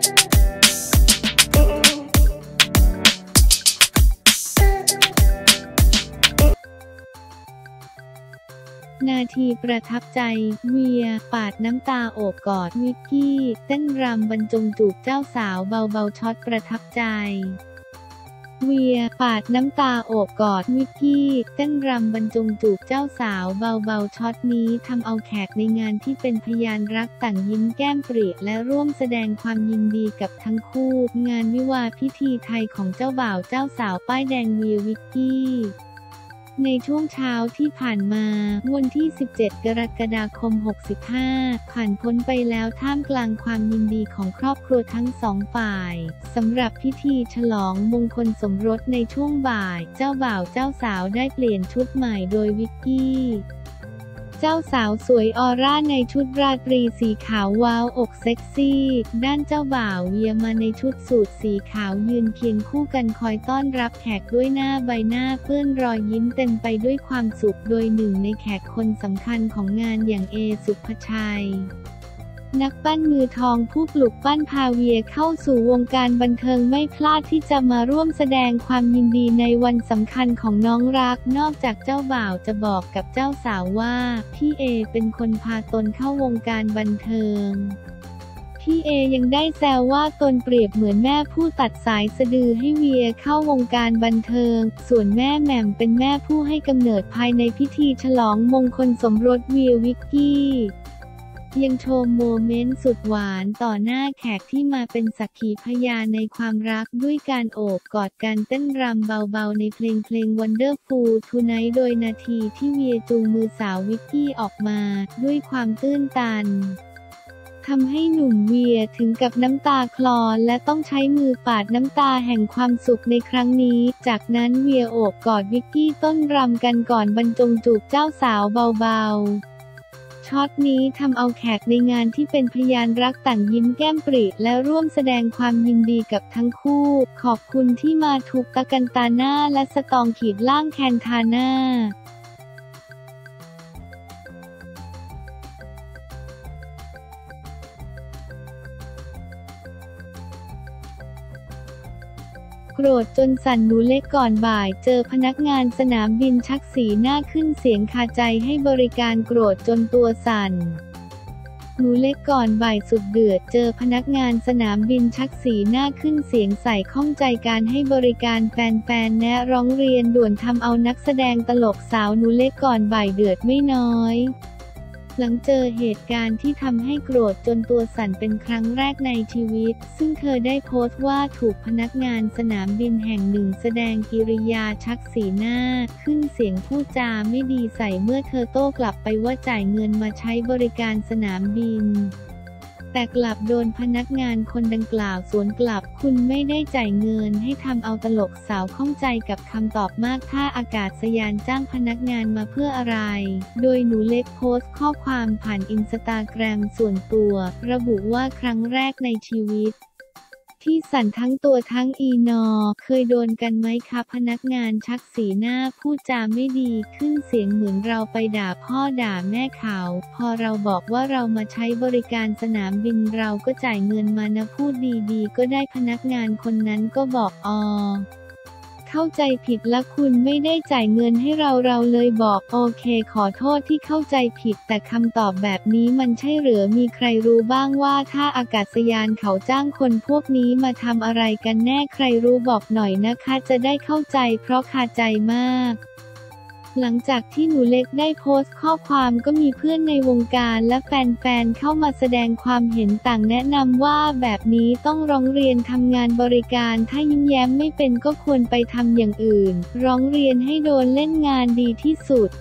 นาทีประทับใจเวียปาดน้ำตาโอบกอดวิกกี้เต้นรำบรรจงจูบเจ้าสาวเบาๆช็อตประทับใจเวียปาดน้ำตาโอบกอดวิกกี้เต้นรำบรรจงจูบเจ้าสาวเบาๆช็อตนี้ทำเอาแขกในงานที่เป็นพยานรักต่างยิ้มแก้มปริและร่วมแสดงความยินดีกับทั้งคู่งานวิวาห์พิธีไทยของเจ้าบ่าวเจ้าสาวป้ายแดงเวียวิกกี้ในช่วงเช้าที่ผ่านมาวันที่ 17 กรกฎาคม 65 ผ่านพ้นไปแล้วท่ามกลางความยินดีของครอบครัวทั้งสองฝ่ายสำหรับพิธีฉลองมงคลสมรสในช่วงบ่ายเจ้าบ่าวเจ้าสาวได้เปลี่ยนชุดใหม่โดยวิกกี้เจ้าสาวสวยออร่าในชุดราตรีสีขาวว้าวอกเซ็กซี่ด้านเจ้าบ่าวเวียมาในชุดสูทสีขาวยืนเคียงคู่กันคอยต้อนรับแขกด้วยใบหน้าเปื้อนรอยยิ้มเต็มไปด้วยความสุขโดยหนึ่งในแขกคนสำคัญของงานอย่างเอสุภชัยนักปั้นมือทองผู้ปลุกปั้นพาเวียเข้าสู่วงการบันเทิงไม่พลาดที่จะมาร่วมแสดงความยินดีในวันสำคัญของน้องรักนอกจากเจ้าบ่าวจะบอกกับเจ้าสาวว่าพี่เอเป็นคนพาตนเข้าวงการบันเทิงพี่เอยังได้แซวว่าตนเปรียบเหมือนแม่ผู้ตัดสายสะดือให้เวียเข้าวงการบันเทิงส่วนแม่แหม่มเป็นแม่ผู้ให้กำเนิดภายในพิธีฉลองมงคลสมรสเวียวิกกี้ยังโชว์โมเมนต์สุดหวานต่อหน้าแขกที่มาเป็นสักขีพยานในความรักด้วยการโอบกอดกันเต้นรำเบาๆในเพลงWonderful Tonight โดยนาทีที่เวียจูงมือสาววิกกี้ออกมาด้วยความตื้นตันทำให้หนุ่มเวียถึงกับน้ำตาคลอและต้องใช้มือปาดน้ำตาแห่งความสุขในครั้งนี้จากนั้นเวียโอบกอดวิกกี้ต้นรำกันก่อนบรรจงจูบเจ้าสาวเบาๆช็อตนี้ทำเอาแขกในงานที่เป็นพยานรักต่างยิ้มแก้มปริและร่วมแสดงความยินดีกับทั้งคู่ขอบคุณที่มาถูกตะกันตาหน้าและสตองขีดล่างแคนทาน่าโกรธจนสั่นหนูเล็กก่อนบ่ายเจอพนักงานสนามบินชักสีหน้าขึ้นเสียงคาใจให้บริการโกรธจนตัวสั่นหนูเล็กก่อนบ่ายสุดเดือดเจอพนักงานสนามบินชักสีหน้าขึ้นเสียงใส่ข้องใจการให้บริการแฟนๆแนะร้องเรียนด่วนทำเอานักแสดงตลกสาวหนูเล็กก่อนบ่ายเดือดไม่น้อยหลังเจอเหตุการณ์ที่ทำให้โกรธจนตัวสั่นเป็นครั้งแรกในชีวิตซึ่งเธอได้โพสต์ว่าถูกพนักงานสนามบินแห่งหนึ่งแสดงกิริยาชักสีหน้าขึ้นเสียงพูดจาไม่ดีใส่เมื่อเธอโต้กลับไปว่าจ่ายเงินมาใช้บริการสนามบินแต่กลับโดนพนักงานคนดังกล่าวสวนกลับคุณไม่ได้จ่ายเงินให้ทำเอาตลกสาวข้องใจกับคำตอบมากท่าอากาศยานจ้างพนักงานมาเพื่ออะไรโดยหนูเล็กโพสต์ข้อความผ่านอินสตาแกรมส่วนตัวระบุว่าครั้งแรกในชีวิตที่สั่นทั้งตัวทั้งอีนอเคยโดนกันไหมคะพนักงานชักสีหน้าพูดจาไม่ดีขึ้นเสียงเหมือนเราไปด่าพ่อด่าแม่เขาพอเราบอกว่าเรามาใช้บริการสนามบินเราก็จ่ายเงินมานะพูดดีๆก็ได้พนักงานคนนั้นก็บอกเข้าใจผิดละคุณไม่ได้จ่ายเงินให้เราเลยบอกโอเคขอโทษที่เข้าใจผิดแต่คำตอบแบบนี้มันใช่หรือมีใครรู้บ้างว่าถ้าอากาศยานเขาจ้างคนพวกนี้มาทำอะไรกันแน่ใครรู้บอกหน่อยนะคะจะได้เข้าใจเพราะคาใจมากหลังจากที่หนูเล็กได้โพสต์ข้อความก็มีเพื่อนในวงการและแฟนๆเข้ามาแสดงความเห็นต่างแนะนำว่าแบบนี้ต้องร้องเรียนทำงานบริการถ้ายิ้มแย้มไม่เป็นก็ควรไปทำอย่างอื่นร้องเรียนให้โดนเล่นงานดีที่สุด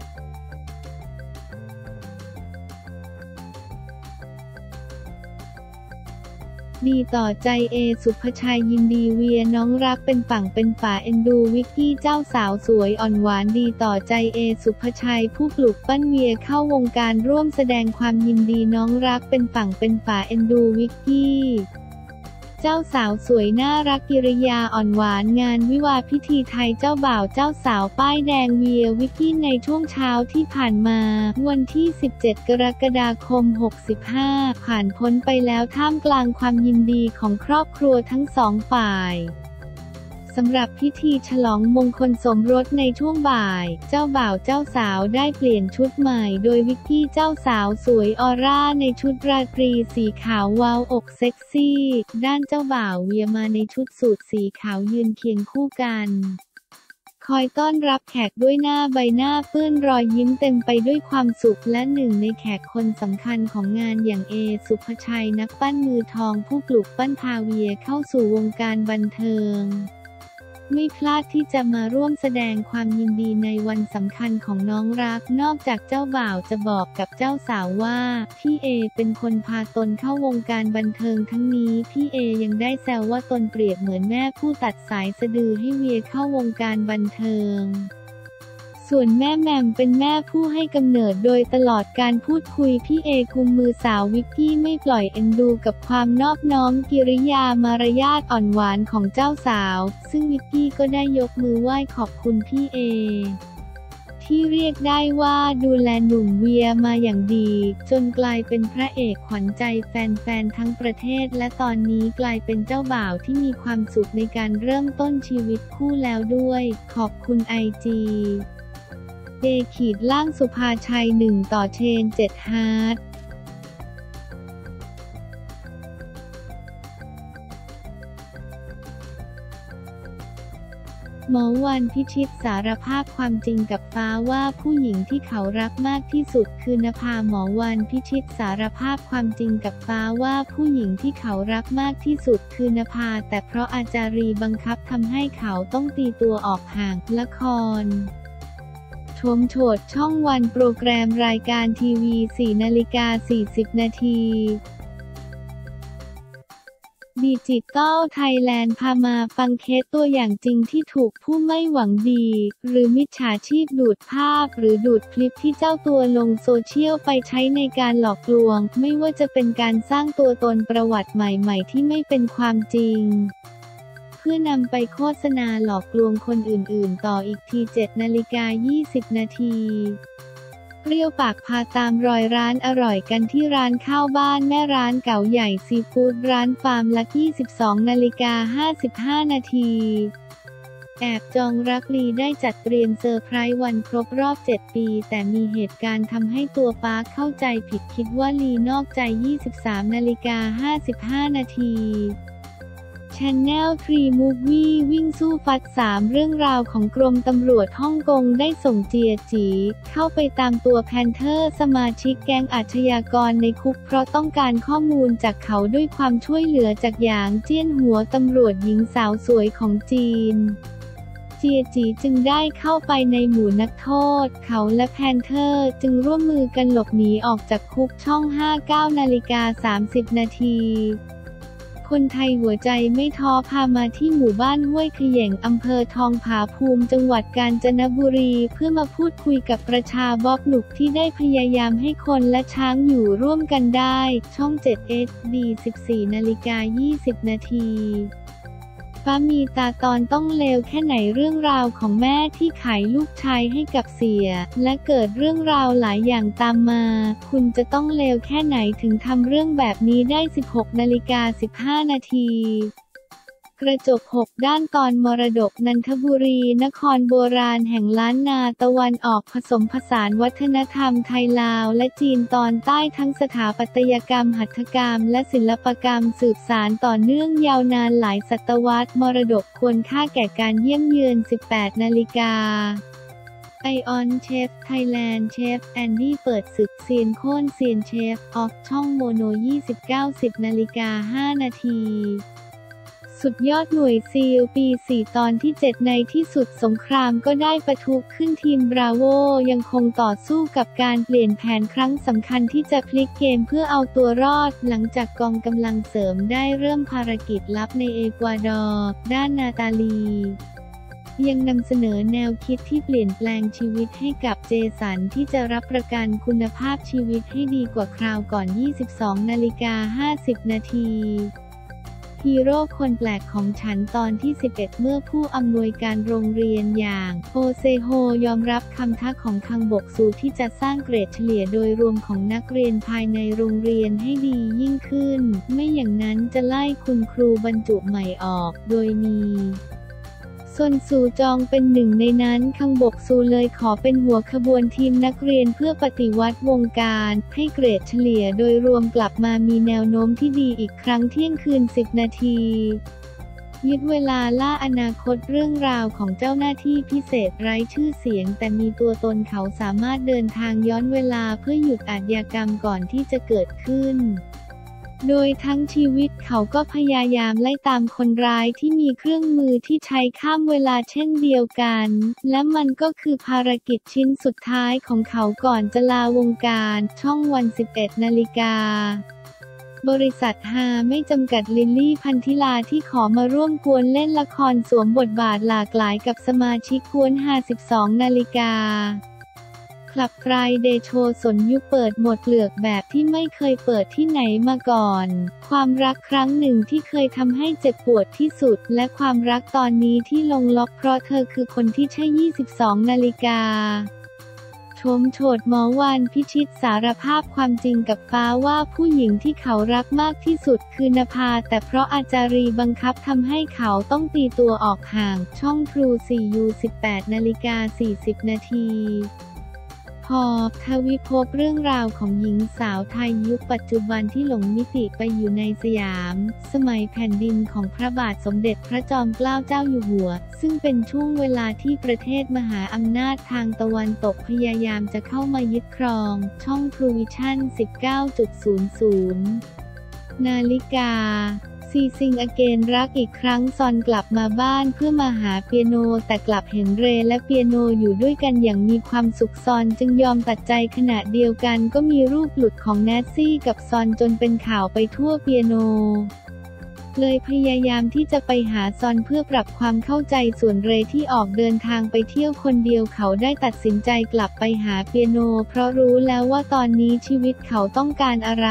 ดีต่อใจเอสุภชัยยินดีเวียน้องรักเป็นฝั่งเป็นฝาเอ็นดูวิกกี้เจ้าสาวสวยอ่อนหวานดีต่อใจเอสุภชัยผู้ปลุกปั้นเวียเข้าวงการร่วมแสดงความยินดีน้องรักเป็นฝั่งเป็นฝาเอ็นดูวิกกี้เจ้าสาวสวยน่ารักกิริยาอ่อนหวานงานวิวาห์พิธีไทยเจ้าบ่าวเจ้าสาวป้ายแดงเวียวิกกี้ในช่วงเช้าที่ผ่านมาวันที่ 17 กรกฎาคม 65 ผ่านพ้นไปแล้วท่ามกลางความยินดีของครอบครัวทั้งสองฝ่ายสำหรับพิธีฉลองมงคลสมรสในช่วงบ่ายเจ้าบ่าวเจ้าสาวได้เปลี่ยนชุดใหม่โดยวิกกี้เจ้าสาวสวยออร่าในชุดราตรีสีขาววาวอกเซ็กซี่ด้านเจ้าบ่าวเวียมาในชุดสูทสีขาวยืนเคียงคู่กันคอยต้อนรับแขกด้วยใบหน้าเปื้อนรอยยิ้มเต็มไปด้วยความสุขและหนึ่งในแขกคนสำคัญของงานอย่างเอสุภชัยนักปั้นมือทองผู้ปลุกปั้นพาเวียเข้าสู่วงการบันเทิงไม่พลาดที่จะมาร่วมแสดงความยินดีในวันสำคัญของน้องรักนอกจากเจ้าบ่าวจะบอกกับเจ้าสาวว่าพี่เอเป็นคนพาตนเข้าวงการบันเทิงทั้งนี้พี่เอยังได้แซวว่าตนเปรียบเหมือนแม่ผู้ตัดสายสะดือให้เวียเข้าวงการบันเทิงส่วนแม่แหม่มเป็นแม่ผู้ให้กำเนิดโดยตลอดการพูดคุยพี่เอกุมมือสาววิกกี้ไม่ปล่อยเอ็นดูกับความนอบน้อมกิริยามารยาทอ่อนหวานของเจ้าสาวซึ่งวิกกี้ก็ได้ยกมือไหว้ขอบคุณพี่เอที่เรียกได้ว่าดูแลหนุ่มเวียมาอย่างดีจนกลายเป็นพระเอกขวัญใจแฟนๆทั้งประเทศและตอนนี้กลายเป็นเจ้าบ่าวที่มีความสุขในการเริ่มต้นชีวิตคู่แล้วด้วยขอบคุณIGสุภาชัย1ต่อเชน7ฮาร์ดหมอวันพิชิตสารภาพความจริงกับฟ้าว่าผู้หญิงที่เขารักมากที่สุดคือนภาหมอวันพิชิตสารภาพความจริงกับฟ้าว่าผู้หญิงที่เขารักมากที่สุดคือนภาแต่เพราะอาจารีบังคับทำให้เขาต้องตีตัวออกห่างละครชมโฉดช่องวันโปรแกรมรายการทีวี 4:40 นาทีดิจิตอลไทยแลนด์พามาฟังเคสตัวอย่างจริงที่ถูกผู้ไม่หวังดีหรือมิจฉาชีพดูดภาพหรือดูดคลิปที่เจ้าตัวลงโซเชียลไปใช้ในการหลอกลวงไม่ว่าจะเป็นการสร้างตัวตนประวัติใหม่ๆที่ไม่เป็นความจริงเพื่อนำไปโฆษณาหลอกลวงคนอื่นๆต่ออีกที 7:20 นาทีเปรี้ยวปากพาตามรอยร้านอร่อยกันที่ร้านข้าวบ้านแม่ร้านเก๋าใหญ่ซีฟู้ดร้านฟาร์มละ 22:55 นาทีแอบจองรักลีได้จัดเตรียมเซอร์ไพรส์วันครบรอบ 7 ปีแต่มีเหตุการณ์ทำให้ตัวปาร์คเข้าใจผิดคิดว่าลีนอกใจ 23:55 นาทีChannel 3 Movie วิ่งสู้ฟัด3เรื่องราวของกรมตำรวจฮ่องกงได้ส่งเจียจีเข้าไปตามตัวแพนเทอร์สมาชิกแก๊งอาชญากรในคุกเพราะต้องการข้อมูลจากเขาด้วยความช่วยเหลือจากหยางเจี้ยนหัวตำรวจหญิงสาวสวยของจีนเจียจีจึงได้เข้าไปในหมู่นักโทษเขาและแพนเทอร์จึงร่วมมือกันหลบหนีออกจากคุกช่อง 59:30 นาทีคนไทยหัวใจไม่ท้อพามาที่หมู่บ้านห้วยเขย่งอำเภอทองผาภูมิจังหวัดกาญจนบุรีเพื่อมาพูดคุยกับประชาบ๊อบหนุกที่ได้พยายามให้คนและช้างอยู่ร่วมกันได้ช่อง7 HD 14:20 นาทีฟ้ามีตาตอนต้องเลวแค่ไหนเรื่องราวของแม่ที่ขายลูกชายให้กับเสียและเกิดเรื่องราวหลายอย่างตามมาคุณจะต้องเลวแค่ไหนถึงทำเรื่องแบบนี้ได้ 16:15 นาทีกระจก6ด้านตอนมรดกนันทบุรีนครโบราณแห่งล้านนาตะวันออกผสมผสานวัฒนธรรมไทยลาวและจีนตอนใต้ทั้งสถาปัตยกรรมหัตถกรรมและศิลปกรรมสืบสานต่อเนื่องยาวนานหลายศตวรรษมรดกควรค่าแก่การเยี่ยมเยือน 18 นาฬิกาไอออนเชฟไทยแลนด์เชฟแอนดี้เปิดศึกเซียนโค่นเซียนเชฟออฟช่องโมโน 29 10:05 นาทีสุดยอดหน่วยซีลปี 4 ตอนที่ 7ในที่สุดสงครามก็ได้ปะทุขึ้นทีมบราโวยังคงต่อสู้กับการเปลี่ยนแผนครั้งสำคัญที่จะพลิกเกมเพื่อเอาตัวรอดหลังจากกองกำลังเสริมได้เริ่มภารกิจลับในเอกวาดอร์ด้านนาตาลียังนำเสนอแนวคิดที่เปลี่ยนแปลงชีวิตให้กับเจสันที่จะรับประกันคุณภาพชีวิตให้ดีกว่าคราวก่อน 22:50 นาทีฮีโร่คนแปลกของฉันตอนที่ 11 เมื่อผู้อำนวยการโรงเรียนอย่างโฮเซโฮยอมรับคำท้าของคังบกซูที่จะสร้างเกรดเฉลี่ยโดยรวมของนักเรียนภายในโรงเรียนให้ดียิ่งขึ้นไม่อย่างนั้นจะไล่คุณครูบรรจุใหม่ออกโดยมีส่วนซูจองเป็นหนึ่งในนั้นคังบกซูเลยขอเป็นหัวขบวนทีมนักเรียนเพื่อปฏิวัติวงการให้เกรดเฉลี่ยโดยรวมกลับมามีแนวโน้มที่ดีอีกครั้งเที่ยงคืน10 นาทียึดเวลาล่าอนาคตเรื่องราวของเจ้าหน้าที่พิเศษไร้ชื่อเสียงแต่มีตัวตนเขาสามารถเดินทางย้อนเวลาเพื่อหยุดอาชญากรรมก่อนที่จะเกิดขึ้นโดยทั้งชีวิตเขาก็พยายามไล่ตามคนร้ายที่มีเครื่องมือที่ใช้ข้ามเวลาเช่นเดียวกันและมันก็คือภารกิจชิ้นสุดท้ายของเขาก่อนจะลาวงการช่องวัน 11 นาฬิกาบริษัทฮาไม่จำกัดลิลลี่พันธิลาที่ขอมาร่วมกวนเล่นละครสวมบทบาทหลากหลายกับสมาชิกกวนฮา 12 นาฬิกาคลับไฟเดย์โชว์สนยุคเปิดหมดเปลือกแบบที่ไม่เคยเปิดที่ไหนมาก่อนความรักครั้งหนึ่งที่เคยทำให้เจ็บปวดที่สุดและความรักตอนนี้ที่ลงล็อกเพราะเธอคือคนที่ใช่ 22 นาฬิกาชมโฉดหมอวานพิชิตสารภาพความจริงกับฟ้าว่าผู้หญิงที่เขารักมากที่สุดคือนภาแต่เพราะอาจารีบังคับทำให้เขาต้องตีตัวออกห่างช่องทรู 4U 18 นาฬิกา 40 นาทีพอทวิภพเรื่องราวของหญิงสาวไทยยุคปัจจุบันที่หลงมิติไปอยู่ในสยามสมัยแผ่นดินของพระบาทสมเด็จพระจอมเกล้าเจ้าอยู่หัวซึ่งเป็นช่วงเวลาที่ประเทศมหาอำนาจทางตะวันตกพยายามจะเข้ามายึดครองช่องทรูวิชั่น 19.00 นาฬิกาซีซิงอเกนรักอีกครั้งซอนกลับมาบ้านเพื่อมาหาเปียโนแต่กลับเห็นเรและเปียโนอยู่ด้วยกันอย่างมีความสุขซอนจึงยอมตัดใจขณะเดียวกันก็มีรูปหลุดของแนนซี่กับซอนจนเป็นข่าวไปทั่วเปียโนเลยพยายามที่จะไปหาซอนเพื่อปรับความเข้าใจส่วนเรที่ออกเดินทางไปเที่ยวคนเดียวเขาได้ตัดสินใจกลับไปหาเปียโนเพราะรู้แล้วว่าตอนนี้ชีวิตเขาต้องการอะไร